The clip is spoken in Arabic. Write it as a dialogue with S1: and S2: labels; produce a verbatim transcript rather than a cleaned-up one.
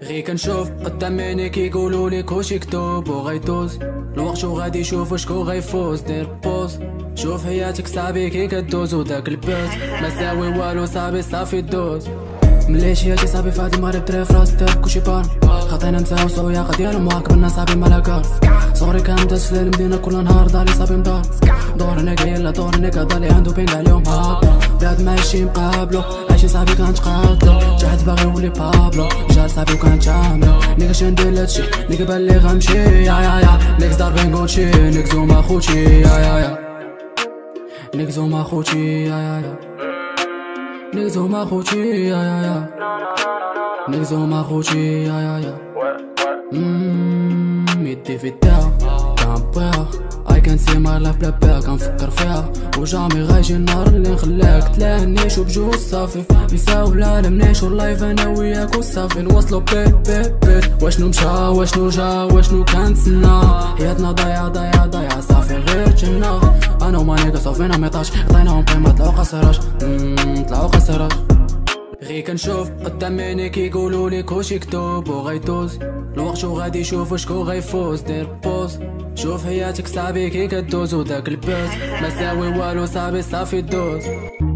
S1: غي كنشوف قدام عيني كيقولوا لي كلشي كتب وغيدوز الوقت وغادي يشوف شكون غيفوز. دير بوز شوف حياتك صاحبي كي كدوز وداك البوز ما ساوي والو صاحبي صافي دوز. مليش حياتي صاحبي فهاد المغرب دري فراس داب كلشي بان خاطينا نساو سوياقة ديالو معاك بالنا صاحبي مالا صغري كان بدا تسلا المدينة كل نهار دالي صاحبي مدار دور هناك يلا دور هناك دالي عنده بين عليهم هاكا بلاد ماشي مقابلو عايشين صاحبي كنتقاتلو جاحد باغي يولي بابلو جا صاحبي وكنتعاملو نيكا شندير لهادشي نيكا بالي غنمشي يا يا يا نيكس ضاربين كوتشي نيكس زوما خوتي يا يا يا نيكس زوما خوتي يا يا يا نيكس زوما خوتي يا يا يا نيكس زوما خوتي يا يا يا مم يدي في الدار كنبغيها I can see my life بلا بال كنفكر فيها وجامي غايجي النهار اللي نخليك تلاهنيش وبجوج صافي نساو العالم نعيشو اللايف انا وياك وصافي نوصلو بيت بيت بيت واشنو مشى واشنو جا واشنو كنتسنى حياتنا ضايعة ضايعة ضايعة صافي غير جنة انا ومانيكا صافينا ميطاش عطيناهم قيمة طلعو قصراش طلعو قصراش. غي كنشوف قدام عيني كيقولوا لي كلشي كتب وغيدوز الوقت وغادي يشوف شكون غيفوز. دير بوز شوف حياتك صاحبي كي كدوز وداك البوز ما ساوي والو صاحبي صافي دوز.